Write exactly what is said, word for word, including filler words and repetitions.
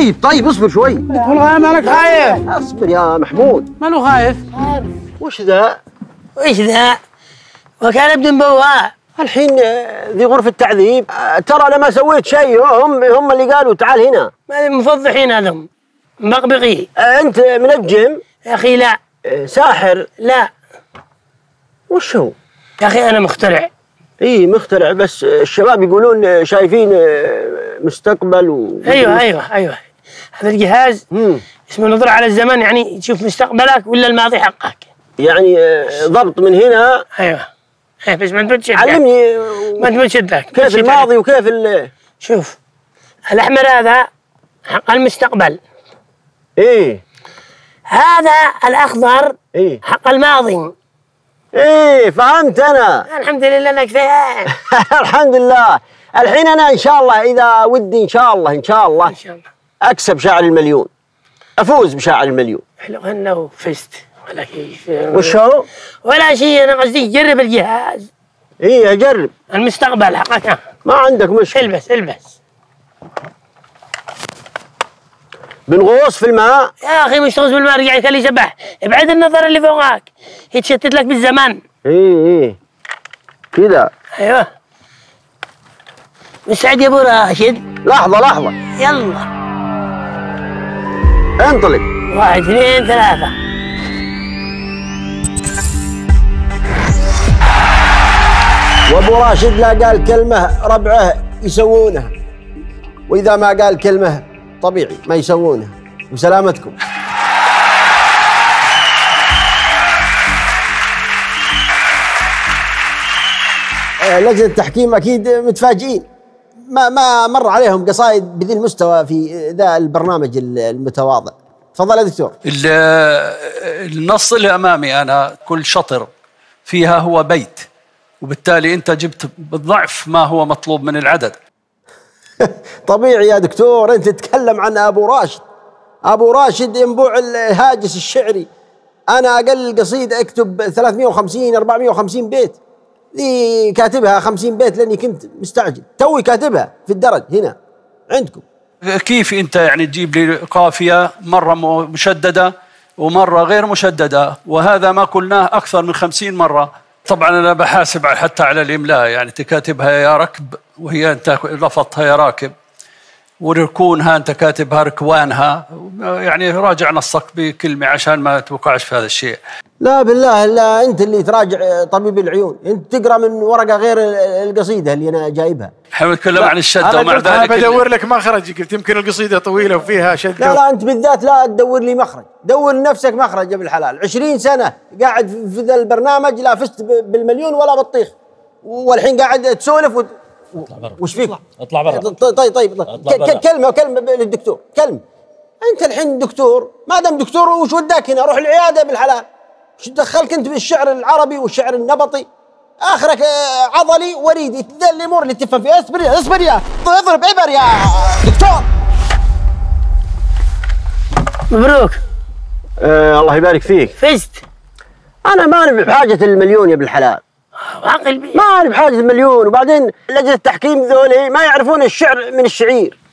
طيب طيب اصبر شوي. والله مالك خايف؟ اصبر يا محمود. ماله خايف؟ وش ذا؟ وش ذا؟ وكان ابن بواب. الحين ذي غرفة تعذيب. ترى انا ما سويت شيء، هم هم اللي قالوا تعال هنا. مفضحين هذم مقبقين. انت منجم؟ يا اخي لا. ساحر؟ لا. وش هو؟ يا اخي انا مخترع. ايه مخترع، بس الشباب يقولون شايفين مستقبل و... ايوه ايوه ايوه. هذا الجهاز مم. اسمه نظرة على الزمن، يعني تشوف مستقبلك ولا الماضي حقك. يعني ضبط من هنا. ايوه ايه بس ما تمد شدك. علمني ما تمد شدك كيف الماضي وكيف ال... شوف الاحمر هذا حق المستقبل. ايه. هذا الاخضر ايه حق الماضي. ايه فهمت انا. الحمد لله انك فاهم. الحمد لله. الحين انا ان شاء الله اذا ودي ان شاء الله ان شاء الله ان شاء الله اكسب شاعر المليون، افوز بشاعر المليون. حلو انه فزت ولا كيف؟ وش هو؟ ولا شيء، انا قصدي جرب الجهاز. ايه اجرب. المستقبل حقك ما عندك مشكله. البس البس. بنغوص في الماء. يا اخي مش تغوص بالماء، رجع يخلي سبح. ابعد النظر اللي فوقك يتشتت لك بالزمان. ايه ايه كذا. ايوه مستعد يا ابو راشد؟ لحظه لحظه. يلا انطلق. واحد اثنين ثلاثة. وابو راشد لا قال كلمة ربعه يسوونها، وإذا ما قال كلمة طبيعي ما يسوونها. وسلامتكم. لجنة التحكيم أكيد متفاجئين، ما ما مر عليهم قصائد بذي المستوى في ذا البرنامج المتواضع. تفضل يا دكتور. النص اللي أمامي أنا كل شطر فيها هو بيت، وبالتالي أنت جبت بالضعف ما هو مطلوب من العدد. طبيعي يا دكتور، أنت تتكلم عن أبو راشد. أبو راشد ينبوع الهاجس الشعري. أنا أقل قصيدة أكتب ثلاثمئة وخمسين أربعمئة وخمسين بيت، ذي كاتبها خمسين بيت لأني كنت مستعجل، توي كاتبها في الدرج هنا عندكم. كيف أنت يعني تجيب لي قافية مرة مشددة ومرة غير مشددة، وهذا ما قلناه أكثر من خمسين مرة. طبعا أنا بحاسب حتى على الإملاء، يعني تكاتبها يا ركب وهي أنت لفظتها يا راكب، وركونها أنت كاتبها ركوانها، يعني راجع نصك بكلمة عشان ما توقعش في هذا الشيء. لا بالله، لا أنت اللي تراجع طبيب العيون، أنت تقرأ من ورقة غير القصيدة اللي أنا جايبها. احنا نتكلم عن الشدة ومع ذلك أنا بدور لك مخرج، قلت يمكن القصيدة طويلة وفيها شدة. لا لا أنت بالذات لا تدور لي مخرج، دور لنفسك مخرج يا ابن الحلال. عشرين سنة قاعد في ذا البرنامج لا فزت بالمليون ولا بطيخ، والحين قاعد تسولف و... وش فيك؟ اطلع برا. طيب طيب ك... كلمة كلمة للدكتور، كلمة. أنت الحين دكتور، ما دام دكتور وش وداك هنا؟ روح العيادة بالحلال. وش دخلك أنت بالشعر العربي والشعر النبطي؟ آخرك عضلي وريدي، ذا الأمور اللي تفهم فيها. اصبر يا اصبر يا اضرب عبر يا دكتور. مبروك. آه الله يبارك فيك. فزت. أنا ماني بحاجة المليون يا ابن الحلال. عقل بي. ماني بحاجة المليون، وبعدين لجنة التحكيم ذولي ما يعرفون الشعر من الشعير.